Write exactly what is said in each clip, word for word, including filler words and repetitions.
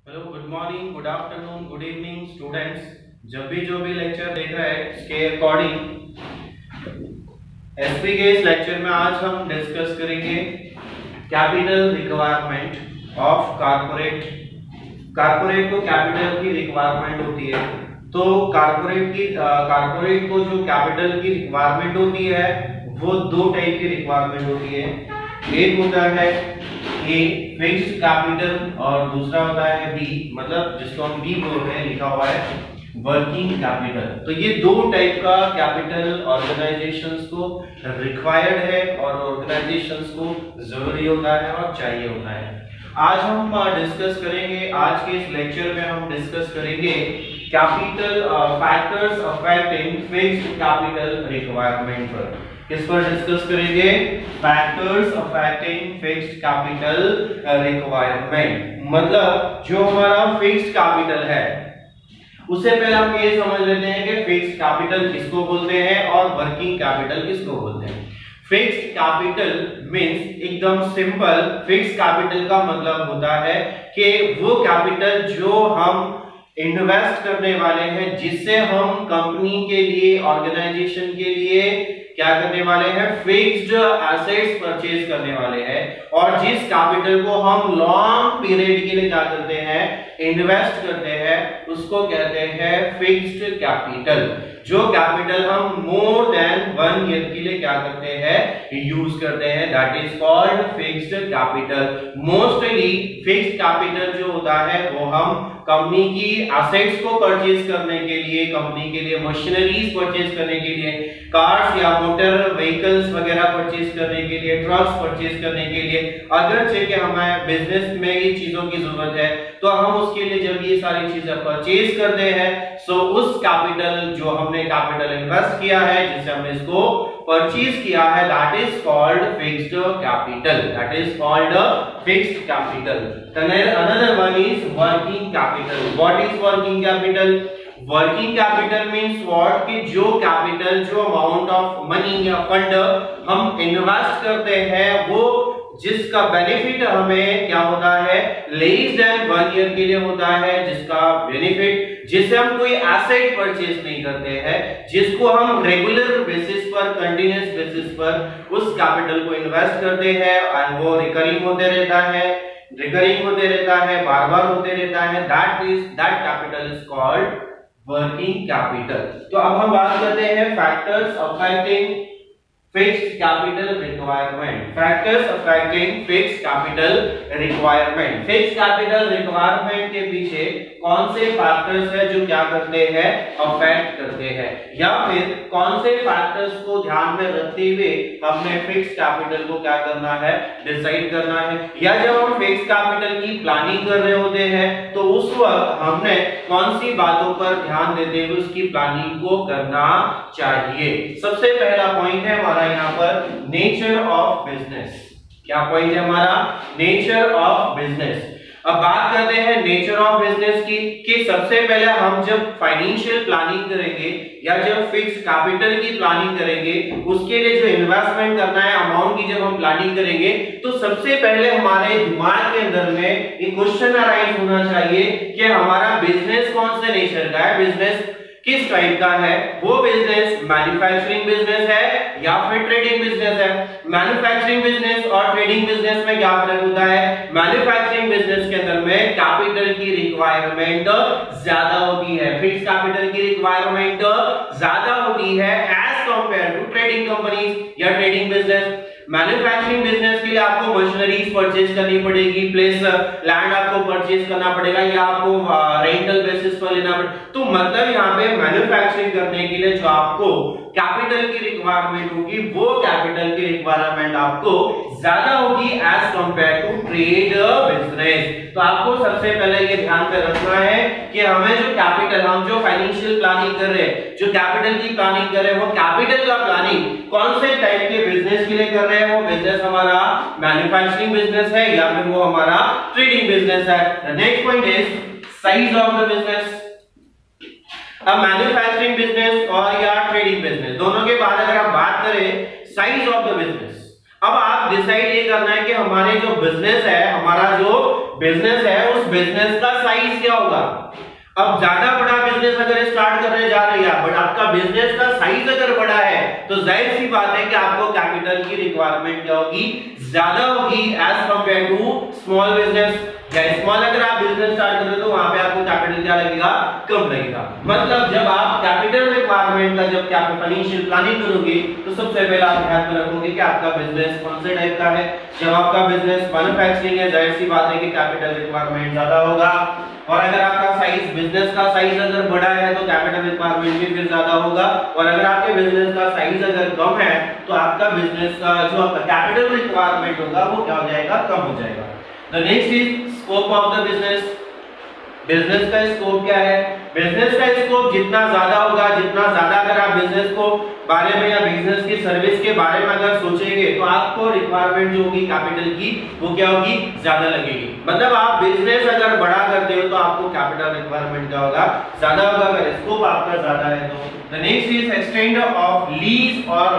Hello, good morning, good afternoon, good evening students. जब भी जो भी लेक्चर देख रहे हैं इसके अकॉर्डिंग एसपी के इस लेक्चर में आज हम डिस्कस करेंगे capital requirement of corporate. Corporate को कैपिटल की रिक्वायरमेंट होती है, तो कारपोरेट की कारपोरेट को जो कैपिटल की रिक्वायरमेंट होती है वो दो टाइप की रिक्वायरमेंट होती है। एक होता है ए फिक्स्ड कैपिटल और दूसरा होता है बी, मतलब जिसको हम बी बोल रहे हैं, लिखा हुआ है वर्किंग कैपिटल। तो ये दो टाइप का कैपिटल ऑर्गेनाइजेशंस को रिक्वायर्ड है और ऑर्गेनाइजेशंस को जरूरी होता है और चाहिए होता है। आज हम डिस्कस करेंगे, आज के इस लेक्चर में हम डिस्कस करेंगे capital factors affecting fixed capital requirement पर। किस पर डिस्कस करेंगे? Factors affecting fixed capital requirement. मतलब जो हमारा फिक्स्ड कैपिटल है उससे पहले हम ये समझ लेते हैं कि फिक्स्ड कैपिटल किसको बोलते हैं और वर्किंग कैपिटल किसको बोलते हैं। फिक्स्ड कैपिटल मींस एकदम सिंपल, फिक्स्ड कैपिटल का मतलब होता है कि वो कैपिटल जो हम इन्वेस्ट करने वाले हैं, जिससे हम कंपनी के लिए, ऑर्गेनाइजेशन के लिए क्या करने वाले हैं, फिक्स्ड एसेट्स परचेज करने वाले हैं, और जिस कैपिटल को हम लॉन्ग पीरियड के लिए क्या करते हैं, इन्वेस्ट करते हैं, उसको कहते हैं फिक्स्ड कैपिटल। जो कैपिटल हम मोर देन वन ईयर के लिए क्या करते हैं, यूज करते हैं, that is called fixed capital. Mostly fixed capital जो होता है वो हम कंपनी की एसेट्स को परचेज करने के लिए, कंपनी के लिए मशीनरीज परचेज करने के लिए, कार्स या मोटर व्हीकल्स वगैरह परचेज करने के लिए, ट्रक्स परचेज करने के लिए, अगर चाहिए कि हमें बिजनेस में ये चीजों की जरूरत है तो हम उसके लिए जब ये सारी चीजें परचेज करते हैं, सो उस कैपिटल जो हमने कैपिटल इन्वेस्ट किया है, जिससे हमने इसको परचेज किया है, that is called fixed capital. That is called fixed capital. Another one is working capital. What is working capital? Working capital means what? कि जो कैपिटल, जो अमाउंट ऑफ मनी या फंड हम इन्वेस्ट करते हैं, वो जिसका बेनिफिट हमें क्या होता है, लेस देन वन ईयर के लिए होता है, जिसका बेनिफिट, जिससे हम कोई एसेट परचेज नहीं करते हैं, जिसको हम रेगुलर बेसिस पर, कंटिन्यूअस बेसिस पर उस कैपिटल को इन्वेस्ट करते हैं और वो रिकरिंग होते रहता है, रिकरिंग होते रहता है, बार बार होते रहता है, that is that capital is called working capital. तो अब हम बात करते हैं factors affecting fixed capital requirement. Factors affecting fixed capital requirement. Fixed capital requirement के पीछे कौन से फैक्टर्स है जो क्या करते हैं, अफेक्ट करते हैं, या फिर कौन से फैक्टर्स को ध्यान में रखते हुए हमने फिक्स्ड कैपिटल को क्या करना है, डिसाइड करना है, या जब हम फिक्स्ड कैपिटल की प्लानिंग कर रहे होते हैं तो उस वक्त हमने कौन सी बातों पर ध्यान देते हुए उसकी प्लानिंग को करना चाहिए। सबसे पहला पॉइंट है हमारा यहाँ पर नेचर ऑफ बिजनेस। क्या पॉइंट है हमारा? Nature of business. अब बात करते हैं नेचर ऑफ बिजनेस की, कि सबसे पहले हम जब फाइनेंशियल प्लानिंग करेंगे या जब फिक्स्ड कैपिटल की प्लानिंग करेंगे, उसके लिए जो इन्वेस्टमेंट करना है, अमाउंट की जब हम प्लानिंग करेंगे, तो सबसे पहले हमारे दिमाग के अंदर में एक क्वेश्चन अराइज होना चाहिए कि हमारा बिजनेस कौन से नेचर का है, बिजनेस किस टाइप का है। वो बिजनेस मैन्युफैक्चरिंग बिजनेस है या फिर ट्रेडिंग बिजनेस है। मैन्युफैक्चरिंग बिजनेस और ट्रेडिंग बिजनेस में क्या फर्क होता है? मैन्युफैक्चरिंग बिजनेस के अंदर में कैपिटल की रिक्वायरमेंट ज्यादा होती है, फिक्स कैपिटल की रिक्वायरमेंट ज्यादा होती है as compare to trading companies या ट्रेडिंग बिजनेस। मैन्युफैक्चरिंग बिजनेस के लिए आपको मशीनरीज परचेज करनी पड़ेगी, प्लस लैंड आपको परचेज करना पड़ेगा या आपको रेंटल बेसिस पर लेना पड़ेगा। तो मतलब यहाँ पे मैन्युफैक्चरिंग करने के लिए जो आपको कैपिटल की रिक्वायरमेंट होगी, वो कैपिटल की रिक्वायरमेंट आपको ज्यादा होगी as compare to trade business. तो आपको सबसे पहले ये ध्यान में रखना है कि हमें जो कैपिटल, हम जो फाइनेंशियल प्लानिंग कर रहे हैं, जो कैपिटल की प्लानिंग कर रहे हैं, वो कैपिटल का प्लानिंग कौन से टाइप के बिजनेस के लिए कर रहे हैं। वो बिजनेस हमारा मैन्युफैक्चरिंग बिजनेस है या फिर वो हमारा ट्रेडिंग बिजनेस है। Next point is size of the business. अब मैन्युफैक्चरिंग बिजनेस और या ट्रेडिंग बिजनेस दोनों के बाद अगर आप बात करें साइज ऑफ द बिजनेस, अब आप डिसाइड ये करना है कि हमारे जो बिजनेस है, हमारा जो बिजनेस है उस बिजनेस का साइज क्या होगा। अब ज्यादा बड़ा बिजनेस अगर स्टार्ट करने जा रहे हैं बट आपका बिजनेस का साइज अगर बड़ा है तो जाहिर सी बात है कि आपको कैपिटल की रिक्वायरमेंट क्या होगी, ज्यादा होगी as compare to small business. या स्मॉल अगर आप बिजनेस स्टार्ट कर रहे हो तो वहां पे आपको कैपिटल क्या लगेगा, कम लगेगा। मतलब जब आप कैपिटल रिक्वायरमेंट का जब क्या फाइनेंशियल प्लानिंग करोगे तो सबसे पहले आप ध्यान में रखोगे कि आपका बिजनेस कौन से टाइप का है। जब आपका बिजनेस मैन्युफैक्चरिंग है जाहिर सी बात है कि कैपिटल रिक्वायरमेंट ज्यादा होगा, और अगर आपका साइज बिजनेस का साइज अगर बड़ा है तो कैपिटल रिक्वायरमेंट भी फिर ज्यादा होगा, और अगर आपके बिजनेस का साइज अगर कम है तो आपका बिजनेस का जो आपका कैपिटल रिक्वायरमेंट होगा वो क्या हो जाएगा, कम हो जाएगा। The next is scope of the business. Business का स्कोप क्या है, बिजनेस का स्कोप जितना ज्यादा होगा, जितना ज्यादा अगर आप बिजनेस को बारे में या बिजनेस की सर्विस के बारे में अगर सोचेंगे तो आपको रिक्वायरमेंट जो होगी कैपिटल की वो क्या होगी, ज्यादा लगेगी। मतलब आप बिजनेस अगर बड़ा करते हो तो आपको कैपिटल रिक्वायरमेंट क्या होगा, ज्यादा होगा, अगर स्कोप आपका ज्यादा है तो। The next is extend of lease और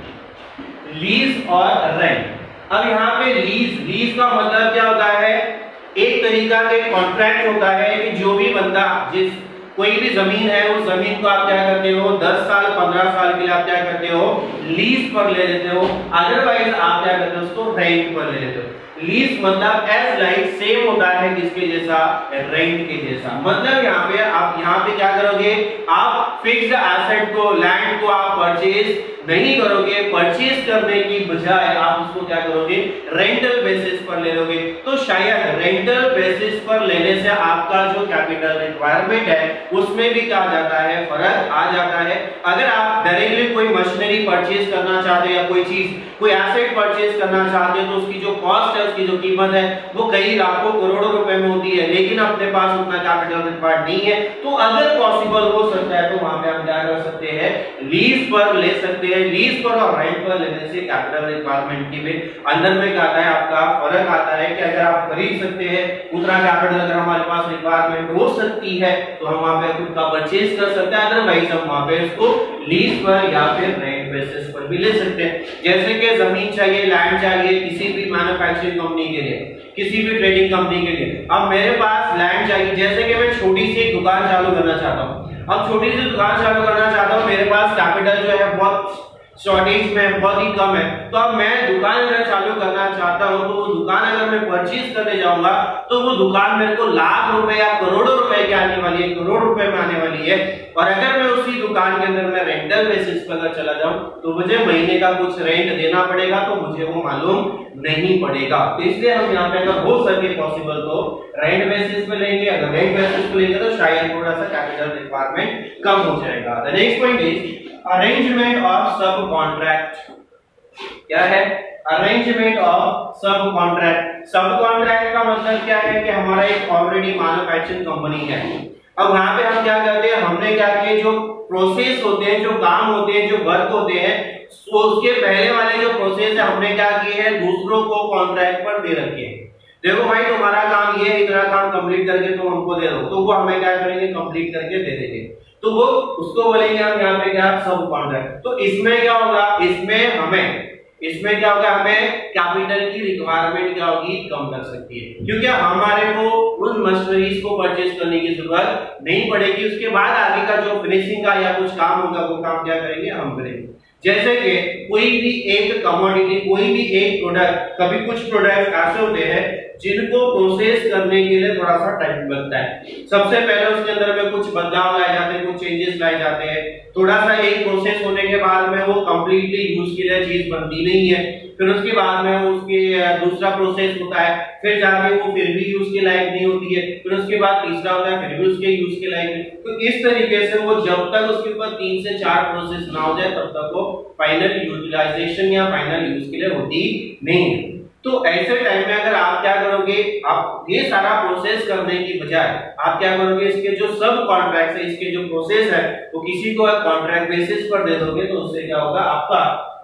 रेंट। लीज और रेंट, अब यहाँ पे लीज लीज का मतलब क्या होता है, एक तरीका के कॉन्ट्रैक्ट होता है कि जो भी बंदा जिस कोई भी जमीन है उस जमीन को आप क्या करते हो, दस साल पंद्रह साल के लिए आप क्या करते हो, लीज पर ले लेते हो, अदरवाइज आप क्या करते हो उसको रेंट पर ले लेते हो। लीज मतलब एज लाइक सेम होता है किसके जैसा, रेंट के जैसा। मतलब यहाँ पे आप यहाँ पे क्या करोगे, आप फिक्स्ड एसेट को, लैंड को आप परचेज नहीं करोगे, परचेज करने की बजाय आप उसको क्या करोगे, रेंटल बेसिस पर ले लोगे। तो शायद रेंटल बेसिस पर लेने से आपका जो कैपिटल रिक्वायरमेंट है उसमें भी क्या जाता है, फर्क आ जाता है। अगर आप डायरेक्टली कोई मशीनरी परचेज करना चाहते हैं या कोई चीज कोई एसेट परचेज करना चाहते हैं तो उसकी जो कॉस्ट है, उसकी जो कीमत है वो कई लाखों करोड़ों रुपए में होती है, लेकिन अपने पास उतना कैपिटल रिक्वायर्ड नहीं है। तो अगर पॉसिबल हो सकता है तो वहां पे हम क्या कर सकते हैं, लीज पर ले सकते हैं। लीज पर और रेंट पर लेने से कैपिटल रिक्वायरमेंट की भी अंदर में क्या आता है, आपका फर्क आता है कि अगर आप खरीद सकते हैं उतना कैपिटल अगर हमारे पास रिक्वायरमेंट हो सकती है तो हम वहां पे खुद का परचेज कर सकते हैं, अदरवाइज हम वहां पे इसको लीज पर या फिर रेंट बेसिस पर भी ले सकते हैं। जैसे कि जमीन चाहिए, लैंड चाहिए किसी भी मैन्युफैक्चरिंग कंपनी के लिए, किसी भी ट्रेडिंग कंपनी के लिए। अब मेरे पास लैंड चाहिए, जैसे कि मैं छोटी सी एक दुकान चालू करना चाहता हूँ। अब छोटी सी दुकान चालू करना चाहता हूँ, मेरे पास कैपिटल जो है बहुत शॉर्टेज में बहुत ही कम है, तो अब मैं दुकान अगर चालू करना चाहता हूँ तो वो दुकान अगर मैं परचेज करने जाऊंगा तो वो दुकान मेरे को लाख रुपए या करोड़ों रुपए की आने वाली है, करोड़ रुपए में आने वाली है। और अगर मैं उसी दुकान के अंदर मैं रेंटल बेसिस पर अगर चला जाऊं तो मुझे महीने का कुछ रेंट देना पड़ेगा, तो मुझे वो मालूम नहीं पड़ेगा। तो इसलिए हम यहाँ पे अगर हो सके पॉसिबल तो रेंट बेसिस पे लेंगे। अगर रेंट बेसिस पे लेंगे तो शायद थोड़ा सा कैपिटल रिक्वायरमेंट कम हो जाएगा। The next point is arrangement of sub contract. क्या है, arrangement of sub contract. Sub contract का मतलब क्या है कि हमारा एक ऑलरेडी मैन्युफैक्चरिंग कंपनी है। अब वहां पे हम क्या करते हैं, हमने क्या किया, जो प्रोसेस होते हैं, जो काम होते हैं, जो वर्क होते हैं, तो उसके पहले वाले जो प्रोसेस है हमने क्या किए हैं, दूसरों को कॉन्ट्रैक्ट पर दे रखे हैं। देखो भाई तुम्हारा काम ये है, इतना काम कंप्लीट करके तुम हमको दे दो, तो वो हमें क्या करेंगे, कंप्लीट करके दे देंगे। तो वो उसको बोलेंगे हम यहाँ पे क्या, सब कॉन्ट्रैक्ट। तो इसमें क्या होगा, इसमें हमें इसमें क्या होगा, हमें कैपिटल की रिक्वायरमेंट क्या होगी, कम कर सकती है, क्योंकि हमारे को उन मशीनरीज को परचेज करने की जरूरत नहीं पड़ेगी। उसके बाद आगे का जो फिनिशिंग का या कुछ काम होगा वो काम क्या करेंगे, हम करेंगे। जैसे कि कोई भी एक कमोडिटी, कोई भी एक प्रोडक्ट, कभी कुछ प्रोडक्ट ऐसे होते हैं जिनको प्रोसेस करने के लिए थोड़ा सा टाइम लगता है। सबसे पहले उसके अंदर में कुछ बदलाव लाए जाते हैं, कुछ चेंजेस लाए जाते हैं, थोड़ा सा एक प्रोसेस होने के बाद में वो कंप्लीटली यूज के लिए चीज बनती नहीं है। फिर उसके बाद में उसके दूसरा प्रोसेस होता है, फिर जाके वो फिर भी यूज के लायक नहीं होती है, फिर उसके बाद तीसरा होता है, फिर भी उसके यूज के लायक नहीं। तो इस तरीके से वो जब तक उसके ऊपर तीन से चार प्रोसेस ना हो जाए तब तक वो फाइनल यूटिलाइजेशन या फाइनल यूज के लिए होती नहीं है। तो ऐसे टाइम में अगर आप क्या करोगे, आप ये सारा प्रोसेस करने की बजाय आप क्या करोगे, इसके जो सब कॉन्ट्रैक्ट है, इसके जो प्रोसेस है वो किसी को कॉन्ट्रैक्ट बेसिस पर दे दोगे, तो उससे क्या होगा, आपका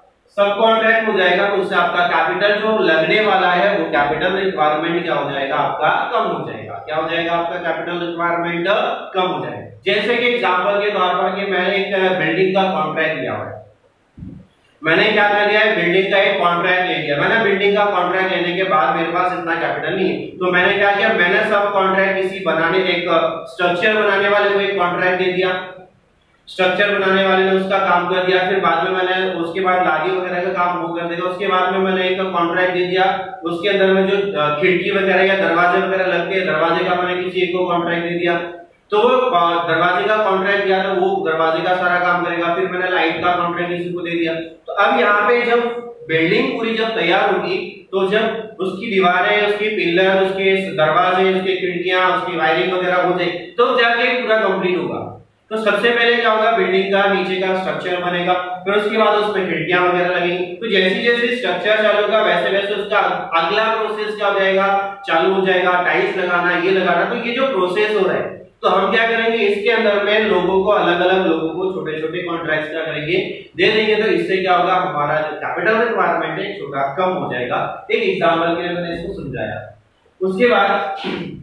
सब कॉन्ट्रैक्ट हो जाएगा। तो उससे आपका कैपिटल जो लगने वाला है वो कैपिटल रिक्वायरमेंट क्या हो जाएगा, आपका कम हो जाएगा। क्या हो जाएगा, आपका कैपिटल रिक्वायरमेंट कम हो जाएगा। जैसे कि एग्जांपल के तौर पर कि मैंने एक बिल्डिंग का कॉन्ट्रैक्ट लिया हुआ है, मैंने क्या कर दिया है, बिल्डिंग का एक कॉन्ट्रैक्ट ले लिया। मैंने बिल्डिंग का कॉन्ट्रैक्ट लेने के बाद मेरे पास इतना कैपिटल नहीं है, तो मैंने क्या किया, मैंने सब कॉन्ट्रैक्ट किसी बनाने एक स्ट्रक्चर बनाने वाले को एक कॉन्ट्रैक्ट दे दिया। स्ट्रक्चर बनाने वाले ने उसका काम कर दिया, फिर बाद में मैंने उसके बाद लादी वगैरह का काम वो कर देगा। उसके बाद में मैंने एक कॉन्ट्रैक्ट दे दिया, उसके अंदर में जो खिड़की वगैरह या दरवाजे वगैरह लगते हैं, दरवाजे का मैंने किसी एक को कॉन्ट्रैक्ट दे दिया। तो वो दरवाजे का कॉन्ट्रैक्ट दिया तो वो दरवाजे का सारा काम करेगा। फिर मैंने लाइट का कॉन्ट्रैक्ट किसी को दे दिया। तो अब यहाँ पे जब बिल्डिंग पूरी जब तैयार होगी, तो जब उसकी दीवारें, उसके पिलर, उसके दरवाजे, उसकी खिड़कियां, उसकी वायरिंग वगैरह हो जाए, तो जाके पूरा कंप्लीट होगा। तो सबसे पहले क्या होगा, बिल्डिंग का नीचे का स्ट्रक्चर बनेगा, फिर उसके बाद उसमें खिड़कियां वगैरह लगेंगी। तो जैसे जैसे स्ट्रक्चर चालू होगा वैसे वैसे उसका अगला प्रोसेस क्या हो जाएगा, चालू हो जाएगा। टाइल्स लगाना, ये लगाना, तो ये जो प्रोसेस हो रहा है, तो हम क्या करेंगे, इसके अंदर में लोगों को, अलग अलग लोगों को छोटे छोटे कॉन्ट्रैक्ट्स क्या करेंगे, दे देंगे। तो इससे क्या होगा, हमारा जो कैपिटल रिक्वायरमेंट है छोटा कम हो जाएगा। एक एग्जांपल के लिए मैंने इसको समझाया। उसके बाद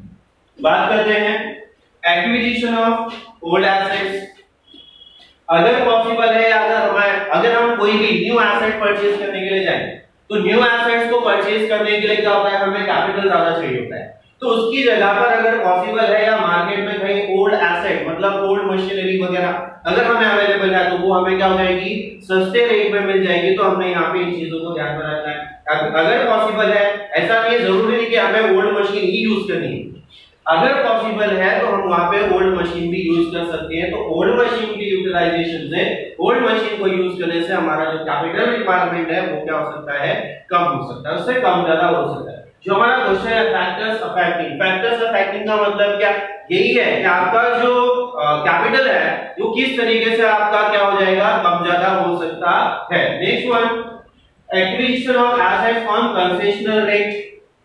बात करते हैं एक्विजिशन ऑफ ओल्ड एसेट्स। अगर पॉसिबल है, अगर हमें अगर हम कोई भी न्यू एसेट परचेज करने के लिए जाएं, तो न्यू एसेट्स को परचेज करने के लिए क्या होता है, हमें कैपिटल ज्यादा चाहिए होता है। तो उसकी जगह पर अगर पॉसिबल है या मार्केट में कहीं ओल्ड एसेट मतलब ओल्ड मशीनरी वगैरह अगर हमें अवेलेबल है, तो वो हमें क्या हो जाएगी, सस्ते रेट में मिल जाएगी। तो हमने यहाँ पे इन चीजों को ध्यान में रखना है। अगर पॉसिबल है, ऐसा नहीं जरूरी नहीं कि हमें ओल्ड मशीन ही यूज करनी है। अगर पॉसिबल है तो हम वहां पे ओल्ड मशीन भी यूज कर सकते हैं। तो ओल्ड मशीन की यूटिलाइजेशन से, ओल्ड मशीन को यूज करने से हमारा जो कैपिटल रिक्वायरमेंट है वो क्या हो सकता है, कम हो सकता है, उससे कम ज्यादा हो सकता है। जो हमारा क्वेश्चन है फैक्टर्स अफेक्टिंग, फैक्टर्स अफेक्टिंग का मतलब क्या, यही है कि आपका जो कैपिटल है वो किस तरीके से आपका क्या हो जाएगा, कम ज्यादा हो सकता है। Next one, acquisition of assets on concessional rate.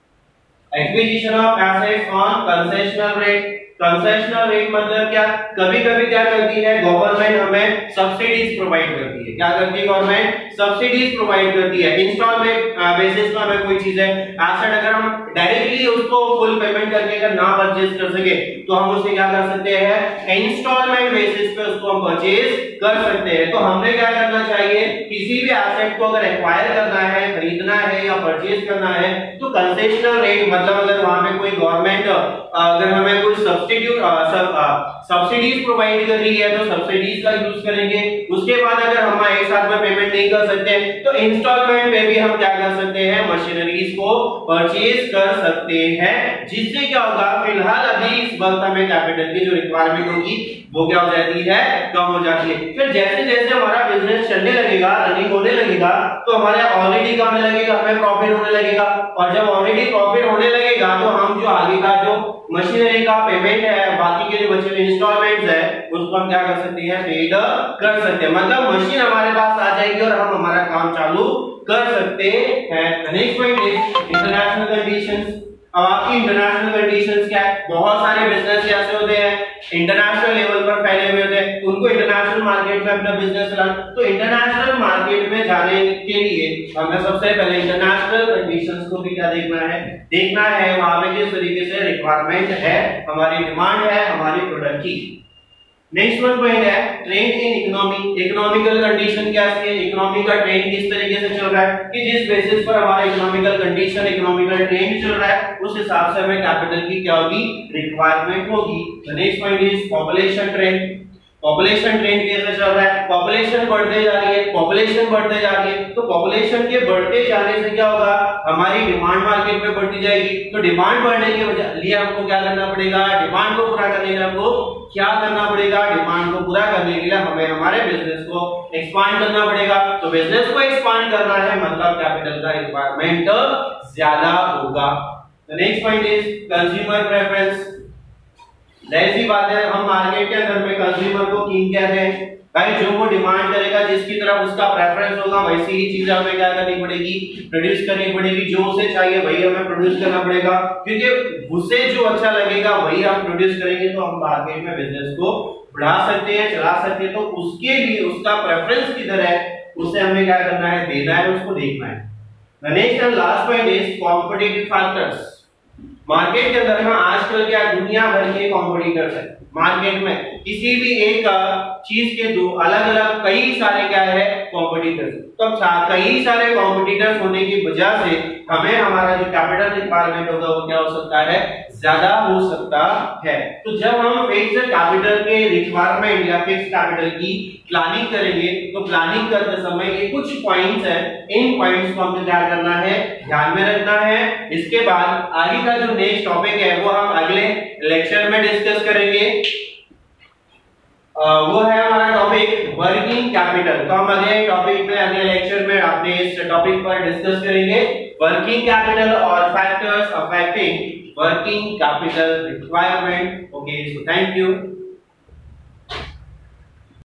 Acquisition of assets on concessional rate. Concessional rate मतलब क्या, कभी कभी क्या करती है गवर्नमेंट, हमें सब्सिडीज प्रोवाइड करती है। क्या करती है गवर्नमेंट, सब्सिडीज प्रोवाइड करती है। इंस्टॉलमेंट बेसिस पर हमें कोई चीज है एसेट, अगर हम डायरेक्टली उसको फुल पेमेंट करके अगर ना परचेज कर सके, तो हम उससे क्या कर सकते हैं, इंस्टॉलमेंट बेसिस पे उसको हम परचेज कर सकते हैं। तो हमने क्या करना चाहिए, किसी भी एसेट को अगर एक्वायर करना है, खरीदना है या परचेज करना है, तो कंसेशनल रेट मतलब अगर वहां पे कोई गवर्नमेंट अगर हमें कुछ सब्सिड्यूट सब्सिडीज प्रोवाइड कर रही है, तो सब्सिडीज का यूज करेंगे। उसके बाद अगर हम एक साथ में पेमेंट नहीं कर सकते, तो इंस्टॉलमेंट में भी हम क्या कर सकते हैं, मशीनरीज को परचेज कर सकते हैं। जिससे क्या होगा, फिलहाल अभी इस वक्त हमें कैपिटल की जो रिक्वायरमेंट होगी वो क्या हो जाती है, कम हो जाती है। फिर जैसे जैसे हमारा बिजनेस चलने लगेगा, रनिंग होने लगेगा, तो हमारे ऑलरेडी क्या होने लगेगा, हमें प्रॉफिट होने लगेगा। और जब ऑलरेडी प्रॉफिट होने लगेगा, तो हम जो आगे का जो मशीनरी का पेमेंट है, बाकी के जो बचे हुए इंस्टॉलमेंट्स है, उसको हम क्या कर सकते हैं, पेड कर सकते हैं। मतलब मशीन हमारे पास आ जाएगी और हम हमारा काम चालू कर सकते हैं। Next point is international conditions. अब आपकी इंटरनेशनल कंडीशंस क्या है, बहुत सारे बिजनेस ऐसे होते हैं इंटरनेशनल लेवल पर फैले हुए होते हैं, उनको इंटरनेशनल मार्केट में अपना बिजनेस चलाना। तो इंटरनेशनल मार्केट में जाने के लिए हमें सबसे पहले इंटरनेशनल कंडीशंस को भी क्या देखना है, देखना है वहां पे किस तरीके से रिक्वायरमेंट है, हमारी डिमांड है हमारी प्रोडक्ट की। नेक्स्ट वन पॉइंट है trend in economy. Economical condition क्या है, इकोनॉमी का ट्रेंड किस तरीके से चल रहा है, कि जिस बेसिस पर हमारा इकोनॉमिकल कंडीशन, इकोनॉमिकल ट्रेंड चल रहा है, उस हिसाब से हमें कैपिटल की क्या होगी, रिक्वायरमेंट होगी। Next point is population trend. Population trend कैसे चल रहा है, पॉपुलेशन बढ़ते जा रही है, पॉपुलेशन बढ़ते जा रही है, तो पॉपुलेशन के बढ़ते जाने से क्या होगा, हमारी डिमांड मार्केट में बढ़ती जाएगी। तो डिमांड बढ़ने के लिए हमको क्या करना पड़ेगा, डिमांड को पूरा करने के लिए हमको क्या करना पड़ेगा, डिमांड को पूरा करने के लिए हमें हमारे बिजनेस को एक्सपांड करना पड़ेगा। तो बिजनेस को एक्सपांड करना है मतलब कैपिटल का रिक्वायरमेंट ज्यादा होगा। Next point is consumer preference. ऐसी बात है, हम मार्केट के अंदर में कंज्यूमर को किंग कहते हैं। भाई जो वो डिमांड करेगा, जिसकी तरफ उसका प्रेफरेंस होगा, वैसी ही चीज हमें क्या करनी पड़ेगी, प्रोड्यूस करनी पड़ेगी। जो उसे चाहिए वही हमें प्रोड्यूस करना पड़ेगा, क्योंकि उसे जो अच्छा लगेगा वही हम प्रोड्यूस करेंगे। तो हम मार्केट में बिजनेस को बढ़ा सकते हैं, चला सकते हैं। तो उसके लिए उसका प्रेफरेंस किधर है, उसे हमें क्या करना है, देना है, उसको देखना है। Next and last point is competitive factors. Market के अंदर में आजकल क्या दुनिया भर के कॉम्पिटिटिव कॉम्पिटिटर्स है मार्केट में, किसी भी एक चीज के दो अलग अलग कई सारे क्या है कॉम्पिटिटर्स। तो अब कई सारे कॉम्पिटिटर्स होने की वजह से हमें हमारा जो कैपिटल रिक्वायरमेंट होगा वो क्या हो सकता है, ज्यादा हो सकता है। तो जब हम फिक्स्ड कैपिटल के रिक्वायरमेंट या फिक्स्ड कैपिटल की प्लानिंग करेंगे तो प्लानिंग करते समय ये कुछ पॉइंट्स है, इन पॉइंट्स को हमें क्या करना है, ध्यान में रखना है। इसके बाद आगे का जो नेक्स्ट टॉपिक है वो हम अगले लेक्चर में डिस्कस करेंगे। Uh, वो है हमारा टॉपिक वर्किंग कैपिटल। तो हम अगले टॉपिक में अगले लेक्चर में अपने इस टॉपिक पर डिस्कस करेंगे वर्किंग कैपिटल और factors affecting working capital requirement. Okay, so thank you.